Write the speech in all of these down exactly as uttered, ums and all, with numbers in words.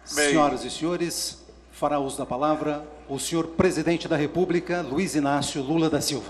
Senhoras e senhores, fará uso da palavra o senhor Presidente da República, Luiz Inácio Lula da Silva.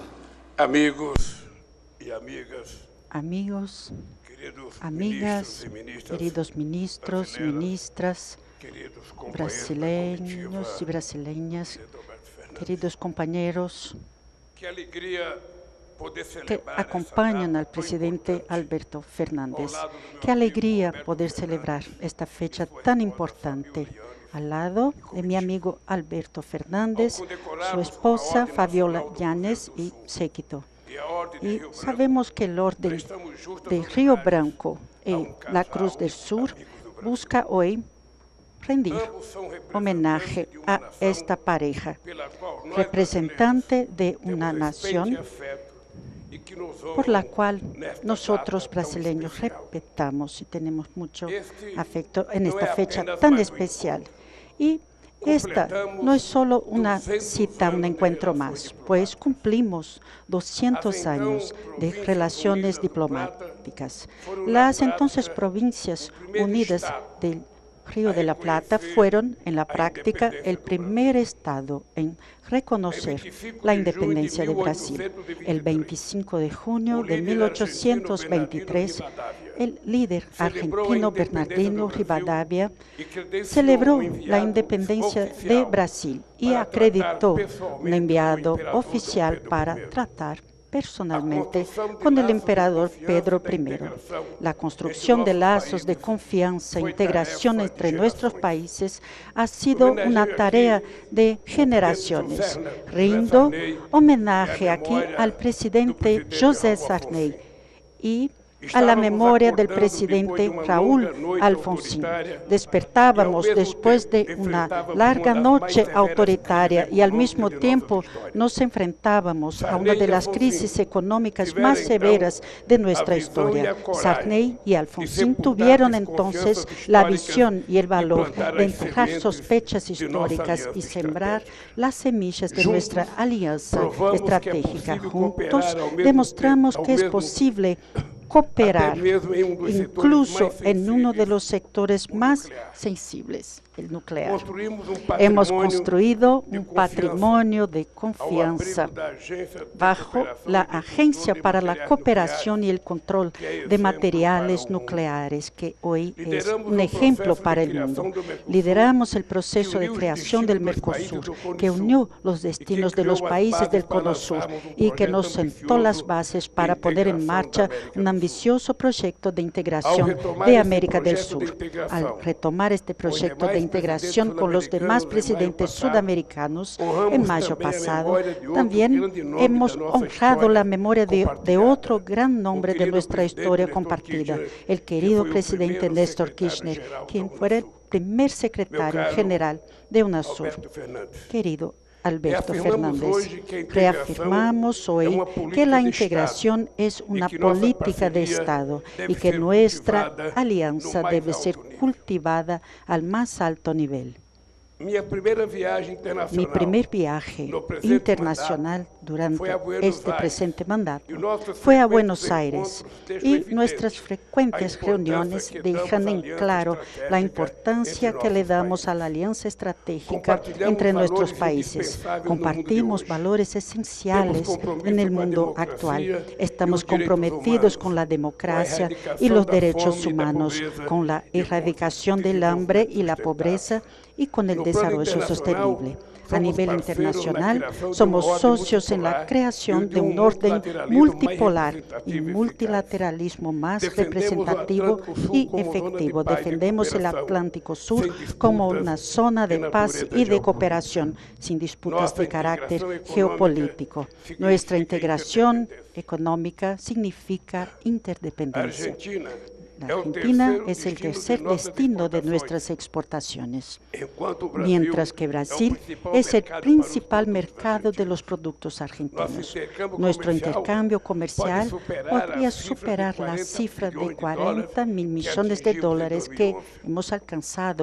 Amigos e amigas, Amigos, queridos amigas, ministros e ministras queridos ministros, brasileiras, ministras, queridos companheiros da brasileños comitiva, y brasileñas, presidente Alberto Fernandes, queridos compañeros que alegria poder que celebrar acompañan essa al data tão presidente importante Alberto Fernández. ao lado do meu Qué amigo alegría Alberto poder Fernandes, celebrar esta fecha e sua tan esposa, importante Fabiola Yanes, al lado e de mi comitiva. amigo Alberto Fernández, Ao su condecorarmos com a esposa Ordem Fabiola Nacional do Yanes Rio Grande y do Sul séquito. e a Ordem de Y Rio Branco, sabemos que el orden prestamos justas de Río homenagens Branco a y um la casal Cruz del de Sur amigos do Brasil. busca hoy rendir Ambos são representantes homenaje de uma a nação esta pareja, pela qual nós representante de brasileiros una temos respeito nación e afeto e que nos por la honram cual nesta nosotros data tão brasileños especial. respetamos y tenemos mucho Este afecto en no esta es fecha apenas tan más un especial. encuentro. Y esta Completamos no es solo una doscientos cita, un años de encuentro relaciones más, pues diplomáticas. cumplimos doscientos Las años entonces de Provincias relaciones Unidas do diplomáticas. Plata fueron Las na entonces práctica provincias el primer unidas estado del Río a de la Plata reconocer fueron en la a práctica independencia el do primer estado en reconocer El veinticinco la de independencia de junio de Brasil. mil ochocientos veintitrés, El veinticinco de junio o de líder mil ochocientos veintitrés, argentino Bernardino el líder celebró argentino a independencia Bernardino do Brasil Rivadavia y credenció celebró un la enviado independencia de oficial Brasil y para acreditó tratar un personalmente enviado con el emperador oficial Pedro para primero. tratar personalmente construcción de con el lazos de emperador confianza y Pedro de primero. integración La entre construcción de nuestros lazos de países confianza e fue integración tarefa de entre nuestros generaciones. países ha sido Homenaje una aquí tarea al de presidente generaciones. José Sarney Rindo y homenaje a aquí memoria al do presidente presidente José Raúl Sarney Alfonsín. y a la Estábamos memoria del acordando presidente después de una Raúl longa noche Alfonsín. autoritaria Despertábamos y al mismo después de tiempo una enfrentábamos larga una de las noche más severas autoritaria crisis y al mismo económicas de tiempo nuestra historia. nos enfrentábamos a una Sarney de y las Alfonsín crisis económicas tiveram, más severas então, de a nuestra visão historia. e a coragem Sarney y de Alfonsín sepultar tuvieron desconfianças entonces la históricas visión y el y valor plantar de as enterrar sementes sospechas de nossa históricas y aliança sembrar estratégica. las semillas de Juntos, nuestra alianza provamos que é estratégica. possível Juntos cooperar ao mesmo demostramos tempo- que ao es mesmo- posible cooperar, até mesmo em um dos setores incluso mais en uno de sensíveis, los sectores o más nuclear. sensibles, el nuclear. Construímos um Hemos patrimônio construido de un confiança patrimonio de ao confianza abrigo da Agência de bajo Cooperação la e de Agencia Controle de para la Materiais Cooperación y el Control que é de exemplo Materiales para o mundo. Nucleares, que hoy es Lideramos un o ejemplo processo de para el criação mundo. do Mercosul, Lideramos el proceso que de uniu os creación del destinos dos países Mercosur, do Cone que Sul unió los e que destinos de los criou as países bases del para Cono Sur lançarmos um y que projeto nos sentó las ambicioso bases de para poner en integração marcha da América un do Sul. ambicioso proyecto de integración Ao retomar de esse América del projeto de Sur. integração Al retomar este proyecto de demais integración presidentes con los demás sudamericanos em maio presidentes passado, sudamericanos honramos en mayo também a pasado, memória de outro también grande nome hemos da nossa honrado história la memoria de, de compartilhada, otro gran nombre o de querido nuestra presidente historia Néstor compartida, Kirchner, el que querido foi o presidente primeiro Néstor secretário Kirchner, geral quien da fuera el UNASUR. primer secretario caro general de UNASUR. Alberto Fernandes. Querido Alberto Reafirmamos Fernández, hoje que a integração reafirmamos é hoy uma que política la de integración es una que nossa política de parceria Estado deve y que ser nuestra cultivada alianza no mais debe alto ser nível. cultivada al más alto nivel. Minha primeira viagem Mi internacional primer viaje no presente internacional mandato durante fue a Buenos este Aires, presente mandato y nuestros fue a frecuentes Buenos Aires encuentros dejan y evidente nuestras frecuentes a importancia reuniones que dejan damos en à aliança claro la estratégica importancia entre que le nossos damos a países. la alianza estratégica Compartilhamos entre nuestros valores países. indispensáveis no mundo de Compartimos hoje. valores esenciales compromiso en el com a mundo democracia actual. e Estamos os direitos comprometidos humanos, con la democracia com a erradicação y los da derechos fome e da humanos, pobreza con la e contra o erradicación del hambre y la desenvolvimento pobreza y con el No plano desarrollo internacional, sostenible. A somos nivel parceiros na internacional, criação de somos uma ordem socios en la multipolar creación e de de um un orden multilateralismo multipolar mais y representativo e eficaz. multilateralismo más Defendemos o representativo Atlântico Sul y como zona de efectivo. paz y Defendemos el cooperação, Atlántico Sur sem disputas como una zona de de paz natureza y de geopolítica. cooperación, sin disputas Nuestra de carácter integración económica geopolítico. significa Nuestra integración interdependencia. económica significa interdependencia. Argentina La é o Argentina terceiro es el destino de tercer nossas destino de exportações, nuestras exportaciones, enquanto o Brasil mientras que é o Brasil principal es el mercado para os principal produtos mercado de argentinos. los productos Nosso argentinos. intercâmbio Nuestro comercial intercambio comercial pode superar podría a cifra de superar la cuarenta cifra de bilhões de cuarenta mil dólares que millones de atingimos em dólares que dois mil e onze. hemos alcanzado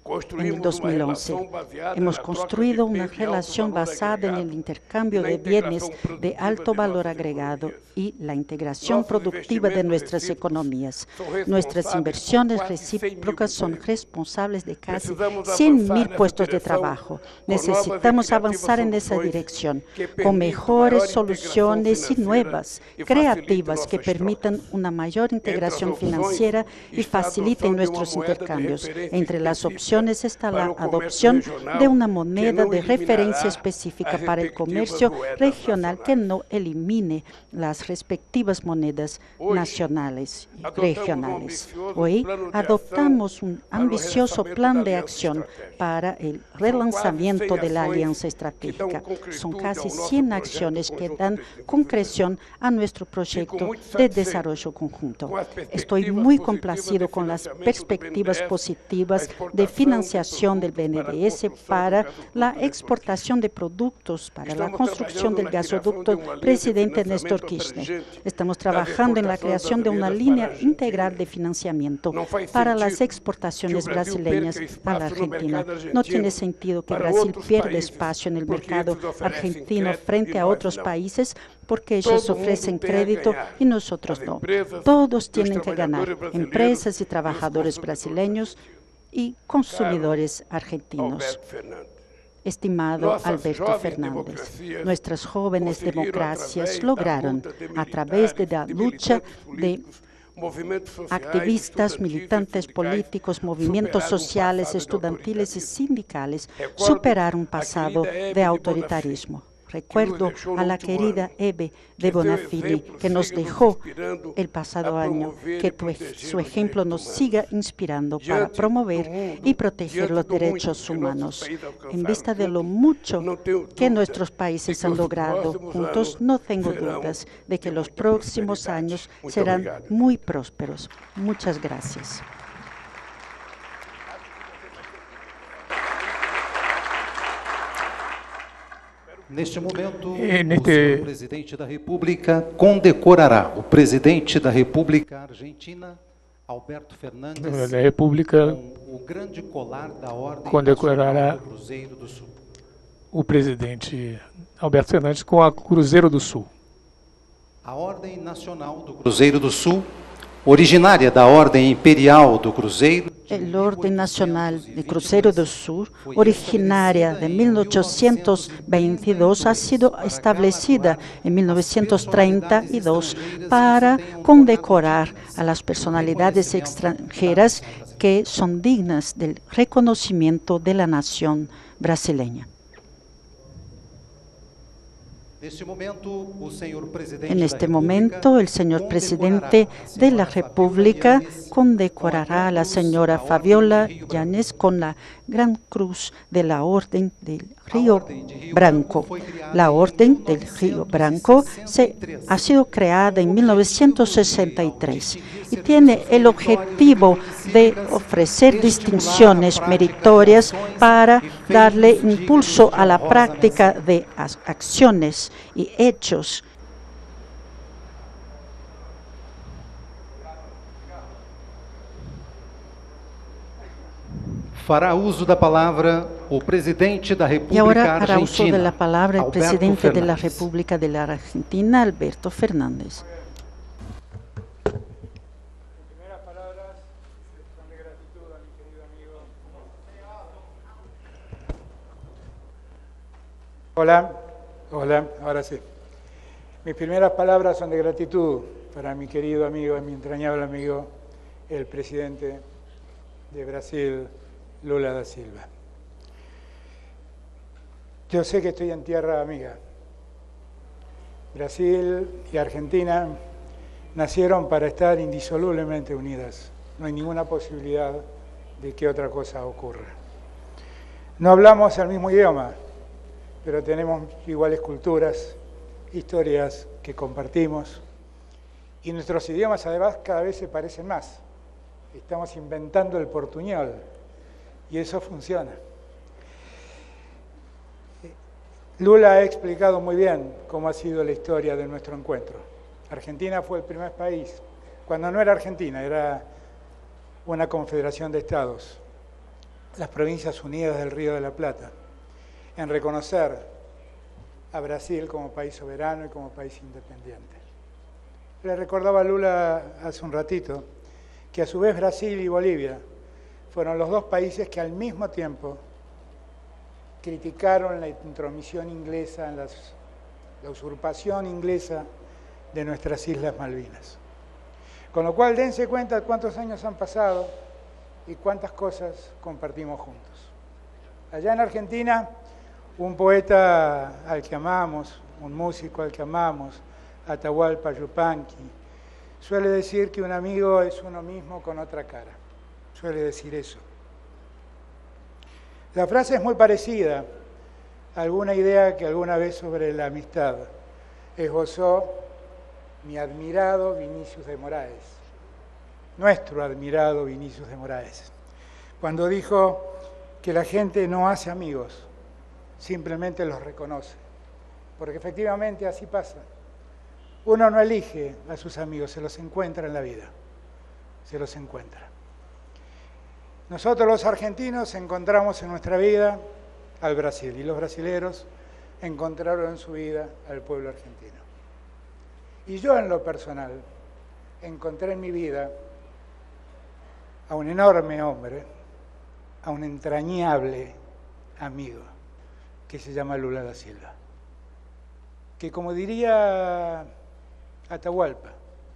en el dos mil once. Hemos construido una relación basada en el intercambio de bienes de alto valor agregado y la integración productiva de nuestras economías. Nuestras inversiones recíprocas son responsables de casi cien mil puestos de trabajo. Necesitamos avanzar en esa dirección, con mejores soluciones y nuevas, creativas, que permitan una mayor integración financiera y faciliten nuestros intercambios. Entre las opciones está la adopción de una moneda de referencia específica para el comercio regional que no elimine las respectivas monedas nacionales y regionales. Hoy adoptamos un ambicioso plan de acción para el relanzamiento de la alianza estratégica. Son casi cien acciones que dan concreción a nuestro proyecto de desarrollo conjunto. Estoy muy complacido con las perspectivas positivas de financiación del B N D E S para la exportación de productos para la construcción del gasoducto Presidente Néstor Kirchner. Estamos trabajando en la creación de una línea integral de financiamiento para las exportaciones brasileñas a la Argentina. No tiene sentido que Brasil pierda espacio en el mercado argentino frente a otros países porque ellos ofrecen crédito y nosotros no. Todos tienen que ganar, empresas y trabajadores brasileños y consumidores argentinos. Estimado Alberto Fernández, nuestras jóvenes democracias lograron, a través de la lucha de activistas, militantes políticos, movimientos sociales, estudiantiles y sindicales, superar un pasado de autoritarismo. Recuerdo a la querida Eve de Bonafini, que nos dejó el pasado año, que tu, su ejemplo nos siga inspirando para promover y proteger los derechos humanos. En vista de lo mucho que nuestros países han logrado juntos, no tengo dudas de que los próximos años serán muy prósperos. Muchas gracias. Neste momento, En o este- senhor presidente da República condecorará o presidente da República Argentina, Alberto Fernandes, La República, com o grande colar da Ordem condecorará Nacional do Cruzeiro do Sul. o presidente Alberto Fernandes com a Cruzeiro do Sul. A Ordem Nacional do Cruzeiro do Sul, originária da Ordem Imperial do Cruzeiro, El Orden Nacional de Cruzeiro do Sul, originaria de mil ochocientos veintidós, ha sido establecida en mil novecientos treinta y dos para condecorar a las personalidades extranjeras que son dignas del reconocimiento de la nación brasileña. Neste momento, o senhor presidente En da este República momento, el señor presidente de la República condecorará a la señora Fabiola Yáñez con la Gran Cruz de la Orden del Río Branco. La Orden del Río Branco se, ha sido creada en mil novecientos sesenta y tres y tiene el objetivo de ofrecer distinciones meritorias para darle impulso a la práctica de as- acciones y hechos fará uso da palavra o presidente da y República ahora hará uso de Argentina, la palabra el Alberto presidente de la Fernández. República de la Argentina, Alberto Fernández. Primeras palabras son de gratitud a mi querido amigo. Hola, hola, ahora sí. Mis primeras palabras son de gratitud para mi querido amigo, mi entrañable amigo, el presidente de Brasil, Lula da Silva. Yo sé que estoy en tierra amiga. Brasil y Argentina nacieron para estar indisolublemente unidas. No hay ninguna posibilidad de que otra cosa ocurra. No hablamos el mismo idioma, pero tenemos iguales culturas, historias que compartimos, y nuestros idiomas además cada vez se parecen más. Estamos inventando el portuñol, y eso funciona. Lula ha explicado muy bien cómo ha sido la historia de nuestro encuentro. Argentina fue el primer país, cuando no era Argentina, era una confederación de estados, las Provincias Unidas del Río de la Plata, en reconocer a Brasil como país soberano y como país independiente. Le recordaba a Lula hace un ratito que a su vez Brasil y Bolivia fueron los dos países que al mismo tiempo criticaron la intromisión inglesa, en las, la usurpación inglesa de nuestras Islas Malvinas. Con lo cual, dense cuenta de cuántos años han pasado y cuántas cosas compartimos juntos. Allá en Argentina, un poeta al que amamos, un músico al que amamos, Atahualpa Yupanqui, suele decir que un amigo es uno mismo con otra cara. Suele decir eso. La frase es muy parecida a alguna idea que alguna vez sobre la amistad esbozó mi admirado Vinicius de Moraes, nuestro admirado Vinicius de Moraes, cuando dijo que la gente no hace amigos, simplemente los reconoce, porque efectivamente así pasa. Uno no elige a sus amigos, se los encuentra en la vida, se los encuentra. Nosotros los argentinos encontramos en nuestra vida al Brasil y los brasileros encontraron en su vida al pueblo argentino. Y yo en lo personal encontré en mi vida a un enorme hombre, a un entrañable amigo que se llama Lula da Silva, que como diría Atahualpa,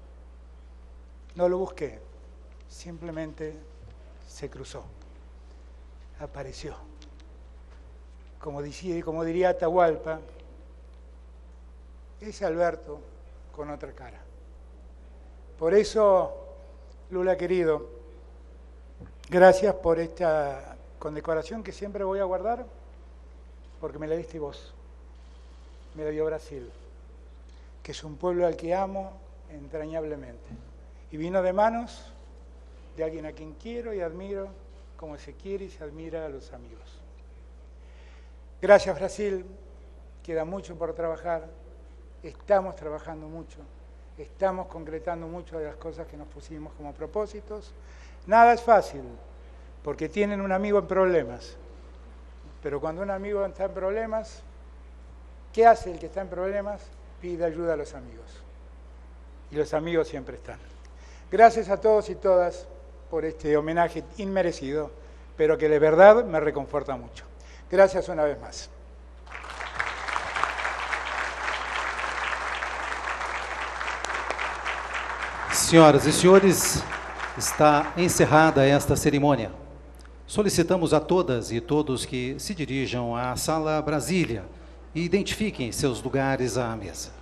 no lo busqué, simplemente se cruzó, apareció. Como, decía, como diría Atahualpa, es Alberto con otra cara. Por eso, Lula querido, gracias por esta condecoración que siempre voy a guardar, porque me la diste vos, me la dio Brasil, que es un pueblo al que amo entrañablemente. Y vino de manos de alguien a quien quiero y admiro, como se quiere y se admira a los amigos. Gracias, Brasil, queda mucho por trabajar, estamos trabajando mucho, estamos concretando muchas de las cosas que nos pusimos como propósitos. Nada es fácil, porque tienen un amigo en problemas, pero cuando un amigo está en problemas, ¿qué hace el que está en problemas? Pide ayuda a los amigos, y los amigos siempre están. Gracias a todos y todas por este homenaje inmerecido, pero que de verdad me reconforta mucho. Gracias una vez más. Senhoras e senhores, está encerrada esta cerimônia. Solicitamos a todas e todos que se dirijam à Sala Brasília e identifiquem seus lugares à mesa.